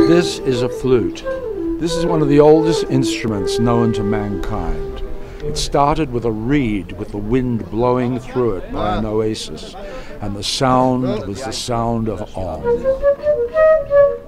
This is a flute. This is one of the oldest instruments known to mankind. It started with a reed with the wind blowing through it by an oasis, and the sound was the sound of Om.